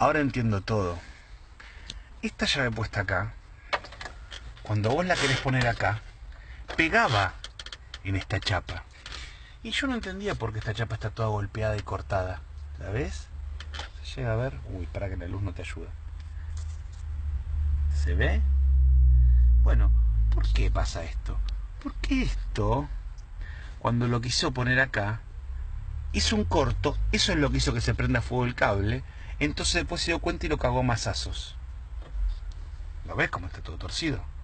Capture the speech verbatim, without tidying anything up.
ahora entiendo todo. Esta llave puesta acá, cuando vos la querés poner acá, pegaba en esta chapa. Y yo no entendía por qué esta chapa está toda golpeada y cortada. ¿La ves? ¿Se llega a ver? Uy, para que la luz no te ayuda. ¿Se ve? Bueno, ¿por qué pasa esto? Porque esto, cuando lo quiso poner acá, hizo un corto. Eso es lo que hizo que se prenda fuego el cable. Entonces después se dio cuenta y lo cagó a mazazos. ¿Lo ves cómo está todo torcido?